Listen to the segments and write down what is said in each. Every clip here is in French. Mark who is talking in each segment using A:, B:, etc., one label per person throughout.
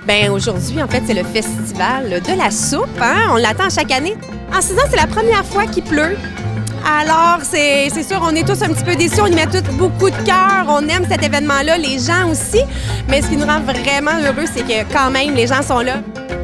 A: Ben aujourd'hui, en fait, c'est le festival de la soupe. Hein? On l'attend chaque année. En 6 ans, c'est la première fois qu'il pleut. Alors, c'est sûr, on est tous un petit peu déçus. On y met tous beaucoup de cœur. On aime cet événement-là, les gens aussi. Mais ce qui nous rend vraiment heureux, c'est que quand même, les gens sont là.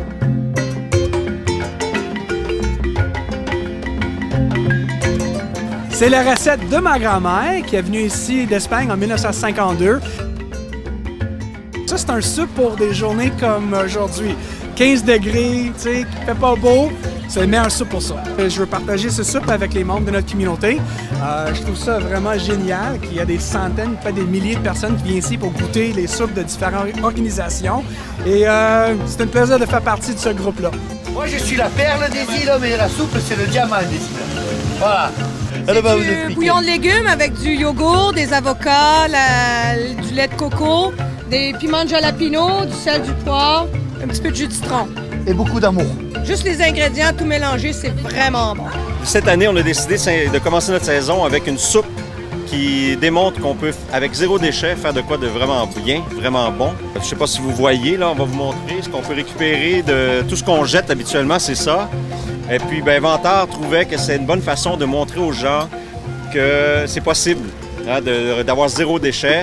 B: C'est la recette de ma grand-mère qui est venue ici d'Espagne en 1952. Ça, c'est un soupe pour des journées comme aujourd'hui. 15 degrés, tu sais, qui fait pas beau. C'est le meilleur soupe pour ça. Je veux partager ce soupe avec les membres de notre communauté. Je trouve ça vraiment génial qu'il y a des centaines, peut-être des milliers de personnes qui viennent ici pour goûter les soupes de différentes organisations. Et c'est un plaisir de faire partie de ce groupe-là.
C: Moi, je suis la perle des îles, mais la soupe, c'est le diamant des îles. Voilà.
D: C'est du bouillon de légumes avec du yogourt, des avocats, du lait de coco, des piments de jalapeno, du sel, du poivre, un petit peu de jus de citron.
C: Et beaucoup d'amour.
D: Juste les ingrédients, tout mélangé, c'est vraiment bon.
E: Cette année, on a décidé de commencer notre saison avec une soupe qui démontre qu'on peut, avec 0 déchet, faire de quoi de vraiment bien, vraiment bon. Je ne sais pas si vous voyez, là, on va vous montrer ce qu'on peut récupérer de tout ce qu'on jette habituellement, c'est ça. Et puis, ben, Vantard trouvait que c'est une bonne façon de montrer aux gens que c'est possible, hein, d'avoir 0 déchet.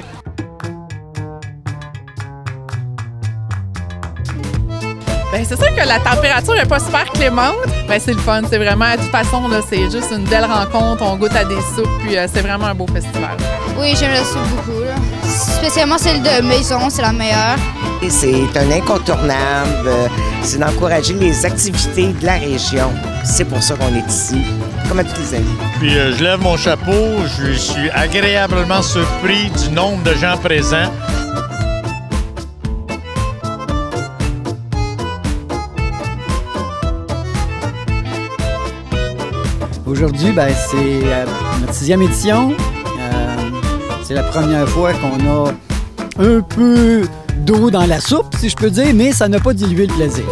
F: Bien, c'est sûr que la température n'est pas super clémente. Bien, c'est le fun. C'est vraiment, de toute façon, là, c'est juste une belle rencontre. On goûte à des soupes, puis c'est vraiment un beau festival.
G: Oui, j'aime la soupe beaucoup. Là. Spécialement celle de maison, c'est la meilleure.
H: C'est un incontournable. C'est d'encourager les activités de la région. C'est pour ça qu'on est ici, comme à tous les amis.
I: Puis je lève mon chapeau. Je suis agréablement surpris du nombre de gens présents.
J: Aujourd'hui, ben, c'est notre 6e édition. C'est la première fois qu'on a un peu d'eau dans la soupe, si je peux dire, mais ça n'a pas dilué le plaisir.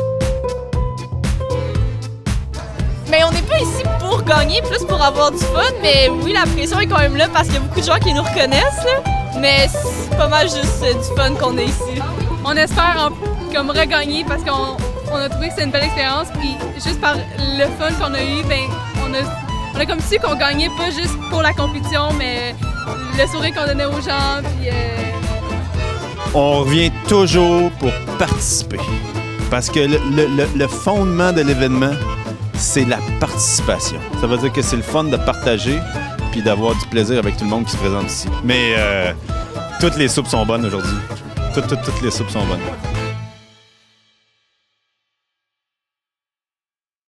K: Mais on n'est pas ici pour gagner, plus pour avoir du fun, mais oui, la pression est quand même là parce qu'il y a beaucoup de gens qui nous reconnaissent, là. Mais c'est pas mal juste du fun qu'on a ici.
L: On espère comme regagner parce qu'on a trouvé que c'est une belle expérience, puis juste par le fun qu'on a eu, ben on a comme su qu'on gagnait pas juste pour la compétition, mais le sourire qu'on donnait aux gens, puis...
M: On revient toujours pour participer, parce que le fondement de l'événement, c'est la participation. Ça veut dire que c'est le fun de partager, puis d'avoir du plaisir avec tout le monde qui se présente ici. Mais toutes les soupes sont bonnes aujourd'hui. Toutes les soupes sont bonnes.